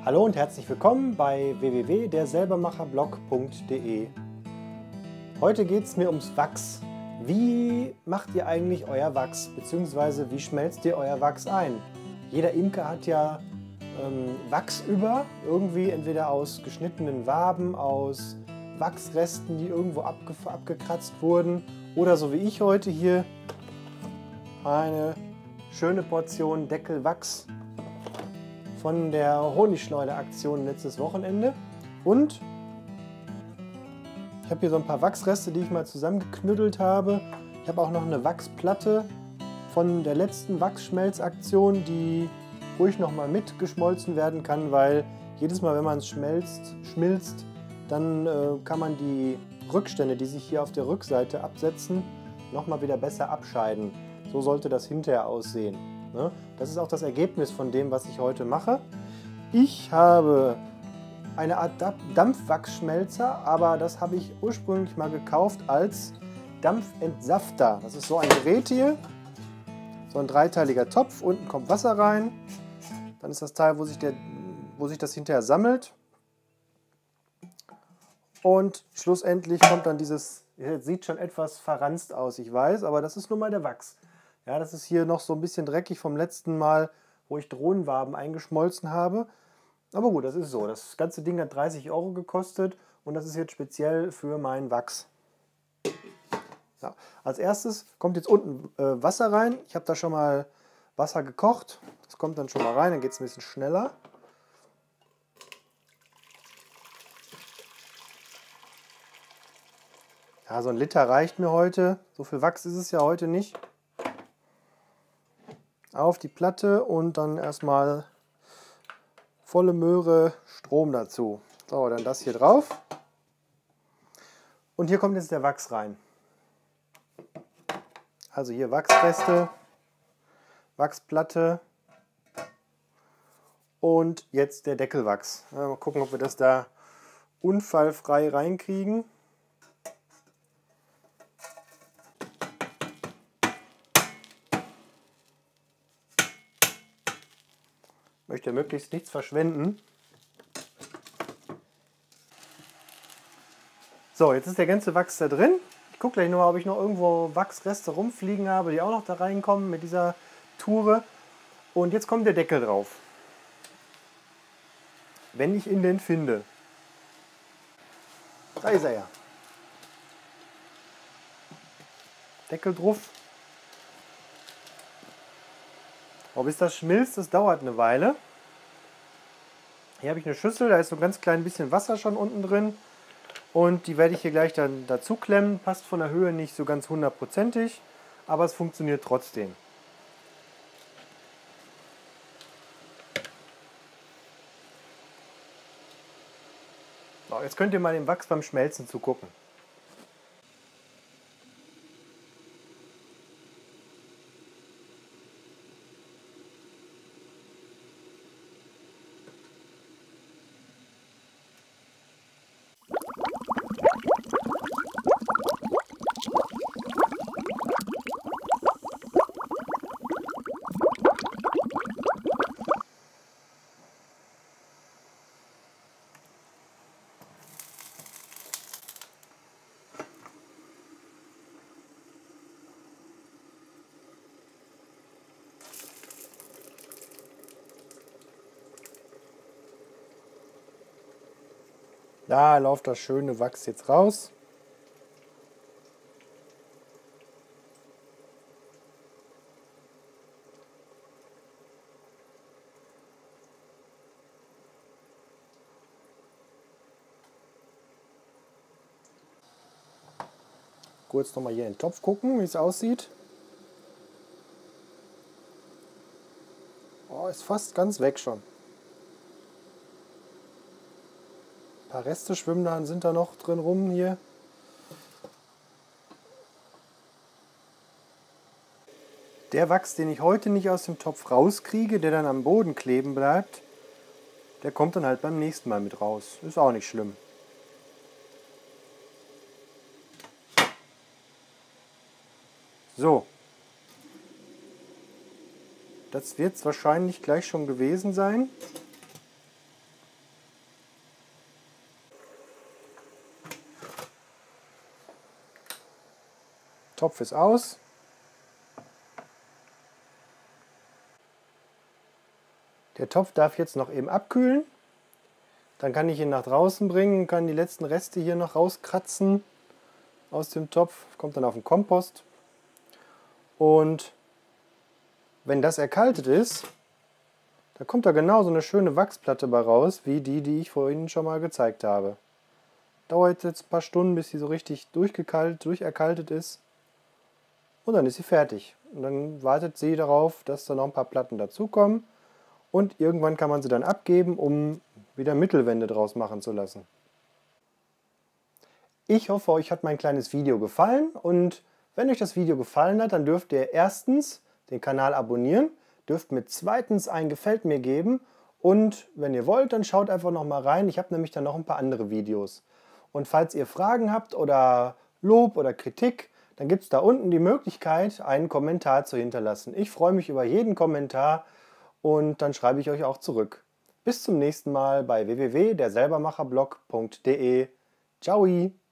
Hallo und herzlich willkommen bei www.derselbermacherblog.de. Heute geht es mir ums Wachs. Wie macht ihr eigentlich euer Wachs? Beziehungsweise wie schmelzt ihr euer Wachs ein? Jeder Imker hat ja Wachs über, irgendwie entweder aus geschnittenen Waben, aus Wachsresten, die irgendwo abgekratzt wurden, oder so wie ich heute hier eine schöne Portion Deckelwachs von der Honigschleuder-Aktion letztes Wochenende. Und ich habe hier so ein paar Wachsreste, die ich mal zusammengeknüttelt habe. Ich habe auch noch eine Wachsplatte von der letzten Wachsschmelzaktion, die ruhig noch mal mitgeschmolzen werden kann, weil jedes Mal, wenn man es schmilzt, dann kann man die Rückstände, die sich hier auf der Rückseite absetzen, noch mal wieder besser abscheiden. So sollte das hinterher aussehen. Das ist auch das Ergebnis von dem, was ich heute mache. Ich habe eine Art Dampfwachsschmelzer, aber das habe ich ursprünglich mal gekauft als Dampfentsafter. Das ist so ein Gerät hier, so ein dreiteiliger Topf, unten kommt Wasser rein, dann ist das Teil, wo sich das hinterher sammelt, und schlussendlich kommt dann dieses, sieht schon etwas verranzt aus, ich weiß, aber das ist nun mal der Wachs. Ja, das ist hier noch so ein bisschen dreckig vom letzten Mal, wo ich Drohnenwaben eingeschmolzen habe. Aber gut, das ist so. Das ganze Ding hat 30 € gekostet und das ist jetzt speziell für meinen Wachs. Ja, als erstes kommt jetzt unten Wasser rein. Ich habe da schon mal Wasser gekocht. Das kommt dann schon mal rein, dann geht es ein bisschen schneller. Ja, so ein Liter reicht mir heute. So viel Wachs ist es ja heute nicht. Auf die Platte und dann erstmal volle Möhre Strom dazu. So, dann das hier drauf. Und hier kommt jetzt der Wachs rein. Also hier Wachsreste, Wachsplatte und jetzt der Deckelwachs. Mal gucken, ob wir das da unfallfrei reinkriegen. Ich möchte möglichst nichts verschwenden. So, jetzt ist der ganze Wachs da drin. Ich gucke gleich nochmal, ob ich noch irgendwo Wachsreste rumfliegen habe, die auch noch da reinkommen mit dieser Toure. Und jetzt kommt der Deckel drauf. Wenn ich ihn denn finde. Da ist er ja. Deckel drauf. Aber bis das schmilzt, das dauert eine Weile. Hier habe ich eine Schüssel, da ist so ein ganz klein bisschen Wasser schon unten drin. Und die werde ich hier gleich dann dazu klemmen. Passt von der Höhe nicht so ganz hundertprozentig, aber es funktioniert trotzdem. So, jetzt könnt ihr mal dem Wachs beim Schmelzen zugucken. Da läuft das schöne Wachs jetzt raus. Kurz nochmal hier in den Topf gucken, wie es aussieht. Oh, ist fast ganz weg schon. Ein paar Reste schwimmen da, sind da noch drin rum hier. Der Wachs, den ich heute nicht aus dem Topf rauskriege, der dann am Boden kleben bleibt, der kommt dann halt beim nächsten Mal mit raus. Ist auch nicht schlimm. So. Das wird es wahrscheinlich gleich schon gewesen sein. Topf ist aus. Der Topf darf jetzt noch eben abkühlen. Dann kann ich ihn nach draußen bringen, kann die letzten Reste hier noch rauskratzen aus dem Topf. Kommt dann auf den Kompost. Und wenn das erkaltet ist, da kommt da genau so eine schöne Wachsplatte bei raus, wie die ich vorhin schon mal gezeigt habe. Dauert jetzt ein paar Stunden, bis sie so richtig durcherkaltet ist. Und dann ist sie fertig. Und dann wartet sie darauf, dass da noch ein paar Platten dazukommen. Und irgendwann kann man sie dann abgeben, um wieder Mittelwände draus machen zu lassen. Ich hoffe, euch hat mein kleines Video gefallen. Und wenn euch das Video gefallen hat, dann dürft ihr erstens den Kanal abonnieren, dürft mir zweitens ein Gefällt mir geben und wenn ihr wollt, dann schaut einfach noch mal rein. Ich habe nämlich dann noch ein paar andere Videos. Und falls ihr Fragen habt oder Lob oder Kritik, dann gibt es da unten die Möglichkeit, einen Kommentar zu hinterlassen. Ich freue mich über jeden Kommentar und dann schreibe ich euch auch zurück. Bis zum nächsten Mal bei www.derselbermacherblog.de. Ciao!